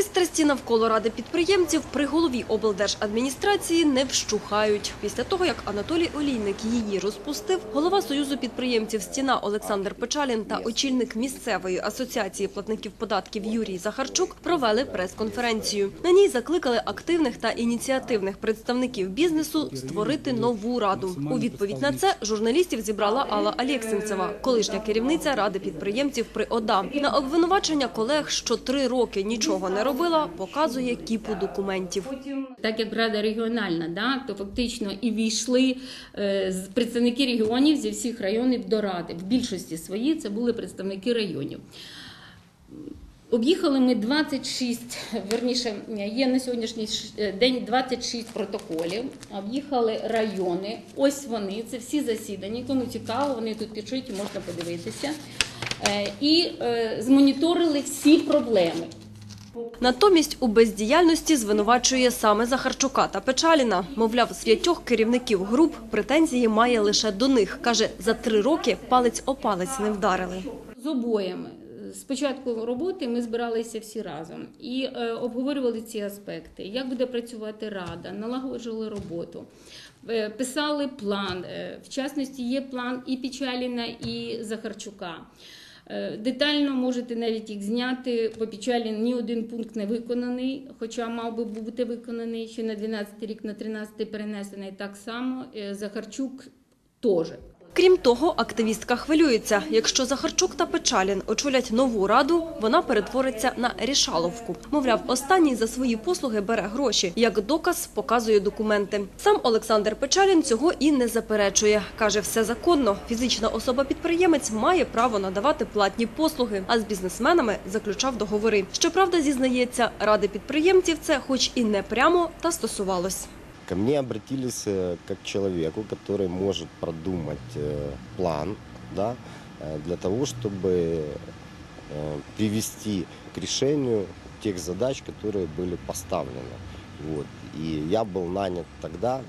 Пристрасті навколо Ради підприємців при голові облдержадміністрації не вщухають. Після того, як Анатолій Олійник її розпустив, голова Союзу підприємців «Стіна» Олександр Печалін та очільник місцевої асоціації платників податків Юрій Захарчук провели прес-конференцію. На ній закликали активних та ініціативних представників бізнесу створити нову раду. У відповідь на це журналістів зібрала Алла Алєксінцева, колишня керівниця Ради підприємців при ОДА. На обвинувачення колег, що 3 роки нічого не робила, показує кіпу документів. Так як Рада регіональна, то фактично і війшли представники регіонів зі всіх районів до Ради. В більшості своїй це були представники районів. Об'їхали ми 26, верніше, є на сьогоднішній день 26 протоколів, об'їхали райони, ось вони, це всі засідання, кому цікаво, вони тут пишуть, можна подивитися, і змоніторили всі проблеми. Натомість у бездіяльності звинувачує саме Захарчука та Печаліна. Мовляв, з 5 керівників груп претензії має лише до них. Каже, за 3 роки палець о палець не вдарили. З обоями. З початку роботи ми збиралися всі разом і обговорювали ці аспекти, як буде працювати Рада, налагоджували роботу, писали план, в частності є план і Печаліна, і Захарчука. Детально можете навіть їх зняти, по Печаліну ні один пункт не виконаний, хоча мав би бути виконаний ще на 12-й рік, на 13-й перенесений так само, Захарчук теж. Крім того, активістка хвилюється. Якщо Захарчук та Печалін очолять нову раду, вона перетвориться на рішаловку. Мовляв, останній за свої послуги бере гроші. Як доказ показує документи. Сам Олександр Печалін цього і не заперечує. Каже, все законно. Фізична особа-підприємець має право надавати платні послуги, а з бізнесменами заключав договори. Щоправда, зізнається, Ради підприємців це хоч і не прямо, та стосувалось. Ко мне обратились как к человеку, который может продумать план, да, для того, чтобы привести к решению тех задач, которые были поставлены. Вот. И я был нанят тогда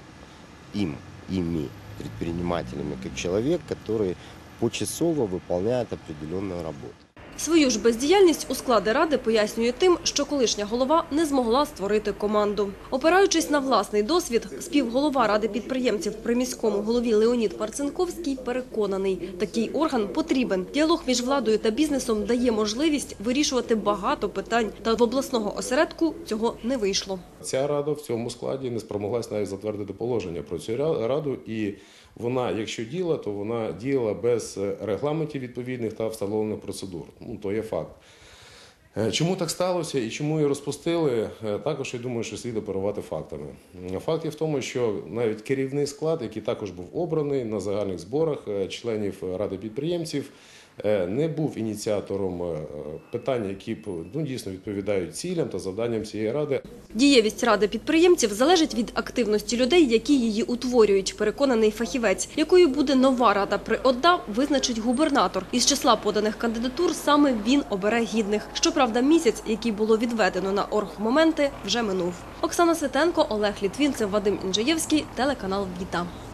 ими, предпринимателями, как человек, который почасово выполняет определенную работу. Свою ж бездіяльність у складі Ради пояснює тим, що колишня голова не змогла створити команду. Опираючись на власний досвід, співголова Ради підприємців при міському голові Леонід Марцинковський переконаний, такий орган потрібен. Діалог між владою та бізнесом дає можливість вирішувати багато питань, та в обласного осередку цього не вийшло. Ця рада в цьому складі не спромоглась навіть затвердити положення про цю раду, і вона, якщо діяла, то вона діяла без регламентів відповідних та встановлених процедур. То є факт. Чому так сталося і чому її розпустили, також я думаю, що слід оперувати фактами. Факт є в тому, що навіть керівний склад, який також був обраний на загальних зборах членів Ради підприємців, не був ініціатором питань, які дійсно відповідають цілям та завданням цієї ради. Дієвість Ради підприємців залежить від активності людей, які її утворюють, переконаний фахівець. Якою буде нова рада при ОДА, визначить губернатор. Із числа поданих кандидатур саме він обере гідних. Щоправда, місяць, який було відведено на оргмоменти, вже минув. Оксана Свитенко, Олег Літвінцев, Вадим Інжиєвський, телеканал «Віта».